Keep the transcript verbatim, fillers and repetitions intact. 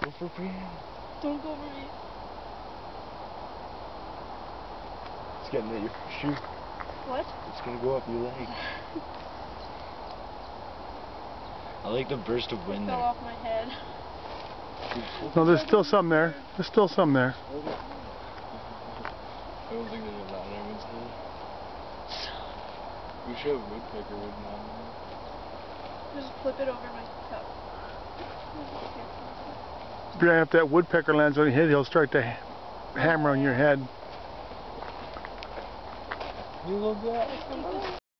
Go for Brianna. Don't go over me. It's getting at your shoe. What? It's gonna go up your leg. I like the burst of wind It there. fell off my head. No, there's still some there. There's still some there. I don't think there's a lot of ones there. We should have woodpecker with mom. Just flip it over my cup. Brian, if that woodpecker lands on your head, he'll start to ha hammer on your head. You little guy.